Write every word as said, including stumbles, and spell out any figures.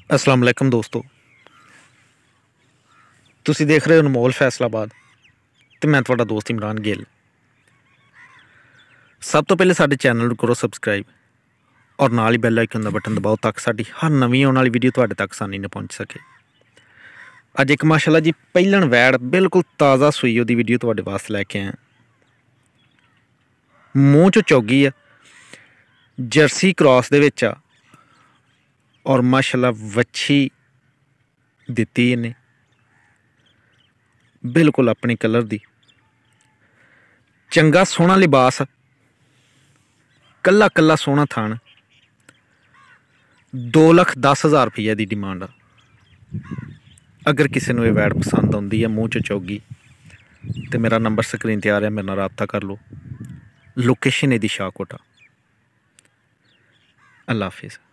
अस्सलाम वालेकुम दोस्तों, तुसी देख रहे हो अनमोल फैसलाबाद तो मैं तुहाडा दोस्त इमरान गिल। सब तो पहले साडे चैनल नूं करो सबसक्राइब और नाल ही बैल आइकन दा बटन दबाओ ताकि साडी हर नवीं आने वाली वीडियो तुहाडे तक आसानी नाल पहुंच सके। अज एक माशाअल्लाह जी पहलन वैड़ बिल्कुल ताज़ा सूई ओहदी वीडियो तुहाडे वास्ते लैके आया। मूँह चो चौगी आ, जर्सी क्रॉस दे विच आ और माशाअल्लाह वच्छी दित्ती इन्हें बिल्कुल अपने कलर दी। चंगा सोहना लिबास, कला कला सोहना थान। दो लख दस हज़ार रुपये की डिमांड आ। अगर किसी को यह वैड पसंद आती है मूँह चो चौगी तो मेरा नंबर स्क्रीन ते आ रहा, मेरे नाल राबता कर लो। लोकेशन यदी शाहकोट। अल्लाह हाफिज़।